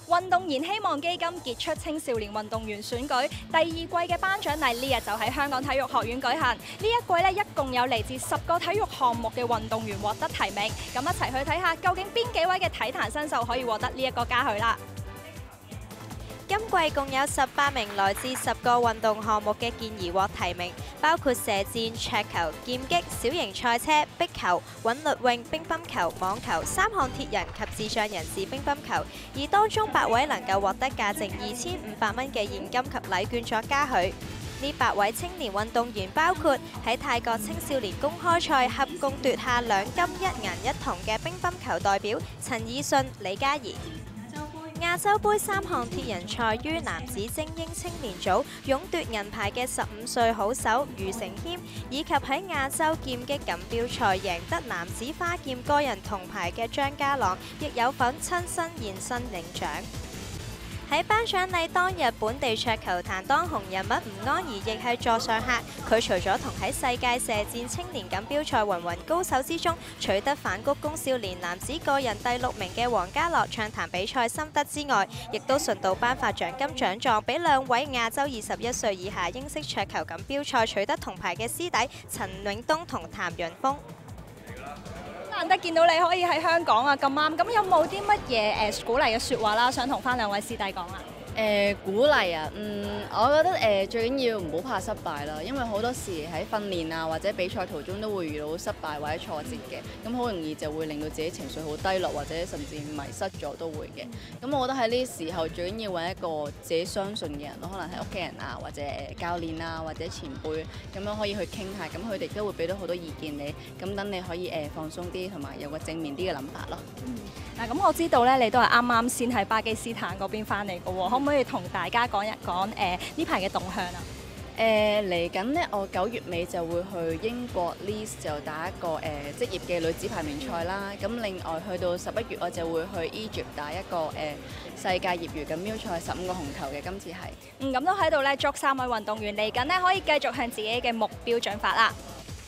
運動員希望基金傑出青少年運動員選舉第二季嘅頒獎禮呢日就喺香港體育學院舉行。呢一季呢，一共有嚟自10個體育項目嘅運動員獲得提名。咁一齊去睇下究竟邊幾位嘅體壇新秀可以獲得呢一個嘉許啦。 今季共有18名來自10個運動項目嘅健兒獲提名，包括射箭、桌球、劍擊、小型賽車、壁球、韻律泳、乒乓球、網球、3項鐵人及智障人士乒乓球，而當中8位能夠獲得價值2500蚊嘅現金及禮券作嘉許。呢8位青年運動員包括喺泰國青少年公開賽合共奪下2金1銀1銅嘅乒乓球代表陳以信、李嘉怡。亞洲杯3項鐵人賽於男子精英青年組勇奪銀牌嘅15歲好手余承謙，以及喺亞洲劍擊錦標賽贏得男子花劍個人銅牌嘅張家朗，亦有份親身現身領獎。喺頒獎禮當日，本地桌球壇當紅人物吳安儀亦係座上客。佢除咗同喺世界射箭青年錦標賽芸芸高手之中取得反谷公少年男子個人第6名嘅黃家樂暢談比賽心得之外，亦都順道頒發獎金獎狀俾2位亞洲21歲以下英式桌球錦標賽取得銅牌嘅師弟陳永東同譚潤峰。 難得見到你可以喺香港啊，咁啱，咁有冇啲乜嘢鼓勵嘅説話啦，想同翻2位師弟講啊？ 鼓勵啊，我覺得最緊要唔好怕失敗啦，因為好多時喺訓練啊或者比賽途中都會遇到失敗或者挫折嘅，咁好容易就會令到自己情緒好低落，或者甚至迷失咗都會嘅。咁我覺得喺呢時候最緊要揾一個自己相信嘅人咯，可能係屋企人啊，或者教練啊，或者前輩咁樣可以去傾下，咁佢哋都會俾到好多意見你，咁等你可以放鬆啲，同埋有個正面啲嘅諗法咯。 嗱，咁我知道咧，你都係啱啱先喺巴基斯坦嗰邊翻嚟嘅喎，可唔可以同大家講一講呢排嘅動向啊？ 嚟緊呢，我9月尾就會去英國 Leeds 就打一個職業嘅女子排名賽啦。咁另外去到11月我就會去 Egypt 打一個世界業餘錦標賽15個紅球嘅，今次係。 咁都喺度咧，祝3位運動員嚟緊呢可以繼續向自己嘅目標進發啦。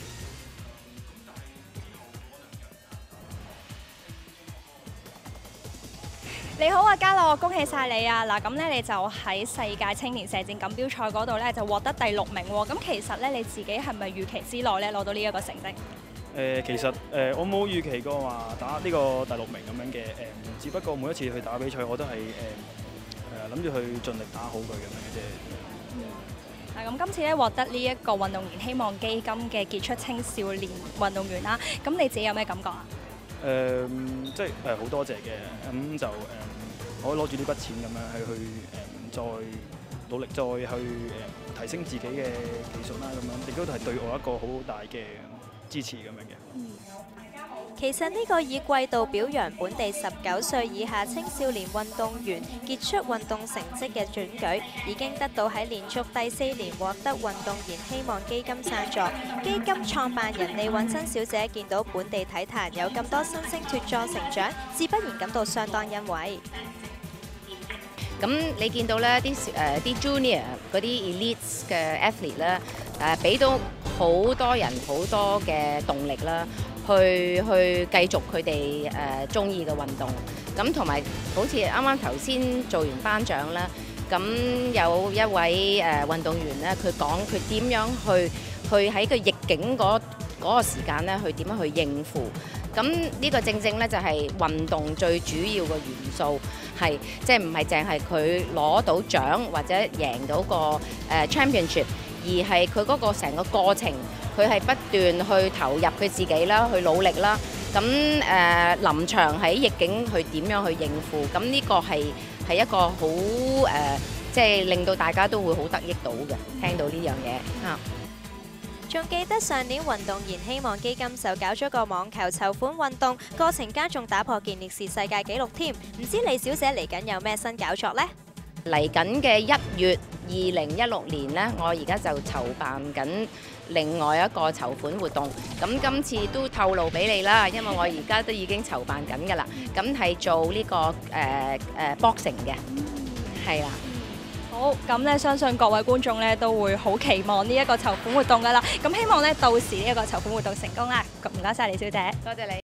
你好啊，嘉樂，恭喜晒你啊！嗱，咁咧你就喺世界青年射箭錦標賽嗰度咧就獲得第6名喎。咁其實咧你自己係咪預期之內咧攞到呢一個成績？ 其實我冇預期過話打呢個第6名咁樣嘅，只不過每一次去打比賽我都係諗住去盡力打好佢咁樣嘅啫。 嗱，咁今次咧獲得呢一個運動員希望基金嘅傑出青少年運動員啦，咁你自己有咩感覺啊？ 即係好多謝嘅，咁就我攞住呢筆錢咁樣去再努力再去提升自己嘅技術啦，咁樣亦都係對我一個好大嘅支持咁樣嘅。 其實呢個以季度表揚本地19歲以下青少年運動員傑出運動成績嘅選舉，已經得到喺連續第4年獲得運動員希望基金贊助。基金創辦人李允珍小姐見到本地體壇有咁多新星脫穎成長，自不然感到相當欣慰。 咁你見到咧啲junior 嗰啲 elites 嘅 athlete 咧，俾到好多人好多嘅動力啦，去繼續佢哋中意嘅運動。咁同埋好似啱啱頭先做完頒獎啦，咁有一位運動員咧，佢講佢點樣去喺個逆境嗰個時間咧，去點樣去應付。咁呢個正正咧就係運動最主要嘅元素，係即係唔係淨係佢攞到獎或者贏到個championship，而係佢嗰個成個過程，佢係不斷去投入佢自己啦，去努力啦。咁臨場喺逆境去點樣去應付，咁呢個係一個好即係令到大家都會好得益到嘅，聽到呢樣嘢嚇。 仲記得上年運動員希望基金就搞咗個網球籌款運動，過程間仲打破健力士世界紀錄添。唔知李小姐嚟緊有咩新搞作呢？ 嚟緊嘅1月2016年呢，我而家就籌辦緊另外一個籌款活動。咁今次都透露俾你啦，因為我而家都已經籌辦緊㗎啦。咁係做呢個boxing嘅，係啦。 好，咁咧相信各位觀眾咧都會好期望呢一個籌款活動㗎啦。咁希望咧到時呢一個籌款活動成功啦。唔該晒李小姐， 多謝你。